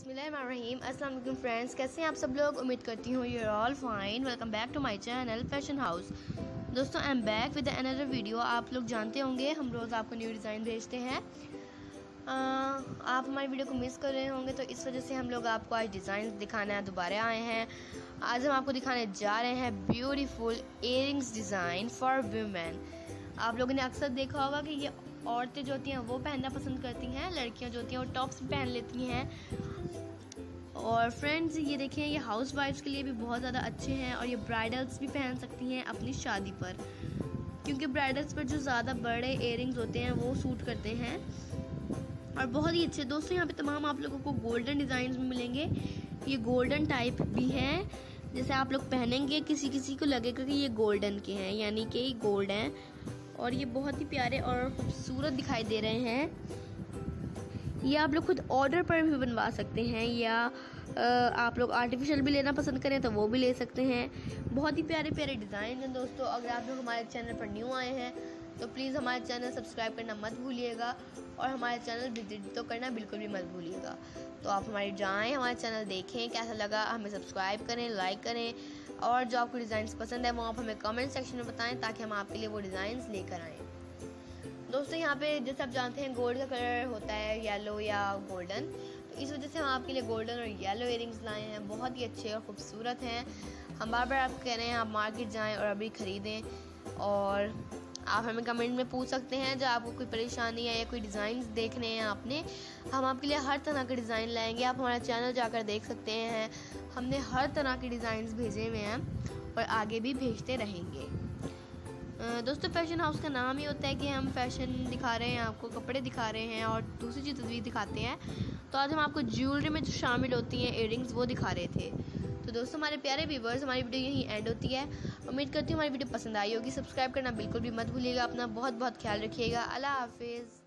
बिस्मिल्लाहिर्रहमानिर्रहीम। अस्सलाम वालेकुम फ्रेंड्स, कैसे हैं आप सब लोग। उम्मीद करती हूँ you're all fine. Welcome back to my channel fashion house. दोस्तों, I am back with another video. आप लोग जानते होंगे हम रोज़ आपको न्यू डिज़ाइन भेजते हैं। आप हमारी वीडियो को मिस कर रहे होंगे, तो इस वजह से हम लोग आपको आज डिज़ाइन दिखाना दोबारा आए हैं। आज हम आपको दिखाने जा रहे हैं beautiful earrings design for women. आप लोगों ने अक्सर देखा होगा कि ये औरतें जो होती हैं वो पहनना पसंद करती हैं, लड़कियां जो होती हैं वो टॉप्स भी पहन लेती हैं। और फ्रेंड्स, ये देखें, ये हाउस वाइफ्स के लिए भी बहुत ज़्यादा अच्छे हैं और ये ब्राइडल्स भी पहन सकती हैं अपनी शादी पर, क्योंकि ब्राइडल्स पर जो ज़्यादा बड़े इयररिंग्स होते हैं वो सूट करते हैं और बहुत ही अच्छे। दोस्तों, यहाँ पे तमाम आप लोगों को गोल्डन डिज़ाइन में मिलेंगे। ये गोल्डन टाइप भी हैं, जैसे आप लोग पहनेंगे किसी किसी को लगेगा कि ये गोल्डन के हैं, यानी कि ये गोल्ड हैं और ये बहुत ही प्यारे और खूबसूरत दिखाई दे रहे हैं। ये आप लोग खुद ऑर्डर पर भी बनवा सकते हैं, या आप लोग आर्टिफिशियल भी लेना पसंद करें तो वो भी ले सकते हैं। बहुत ही प्यारे प्यारे डिज़ाइन हैं। दोस्तों, अगर आप लोग हमारे चैनल पर न्यू आए हैं तो प्लीज़ हमारे चैनल सब्सक्राइब करना मत भूलिएगा और हमारे चैनल विजिट तो करना बिल्कुल भी मत भूलिएगा। तो आप हमारे हमारे चैनल देखें, कैसा लगा हमें सब्सक्राइब करें, लाइक करें और जो आपको डिज़ाइंस पसंद है वो आप हमें कमेंट सेक्शन में बताएं ताकि हम आपके लिए वो डिज़ाइंस लेकर आएँ। दोस्तों, यहाँ पे जैसे आप जानते हैं गोल्ड का कलर होता है येलो या गोल्डन, तो इस वजह से हम आपके लिए गोल्डन और येलो इयररिंग्स लाए हैं। बहुत ही अच्छे और ख़ूबसूरत हैं। हम बार बार आपको कह रहे हैं आप मार्केट जाएँ और अभी ख़रीदें। और आप हमें कमेंट में पूछ सकते हैं जब आपको कोई परेशानी है या कोई डिज़ाइंस देखने हैं आपने, हम आपके लिए हर तरह के डिज़ाइन लाएंगे। आप हमारा चैनल जाकर देख सकते हैं, हमने हर तरह के डिज़ाइंस भेजे हुए हैं और आगे भी भेजते रहेंगे। दोस्तों, फैशन हाउस का नाम ही होता है कि हम फैशन दिखा रहे हैं, आपको कपड़े दिखा रहे हैं और दूसरी चीज़ भी दिखाते हैं। तो आज हम आपको ज्वेलरी में जो शामिल होती हैं इयररिंग्स वो दिखा रहे थे। तो दोस्तों, हमारे प्यारे व्यूवर्स, हमारी वीडियो यहीं एंड होती है। उम्मीद करती हूँ हमारी वीडियो पसंद आई होगी। सब्सक्राइब करना बिल्कुल भी मत भूलिएगा। अपना बहुत बहुत ख्याल रखिएगा। अल्लाह हाफिज़।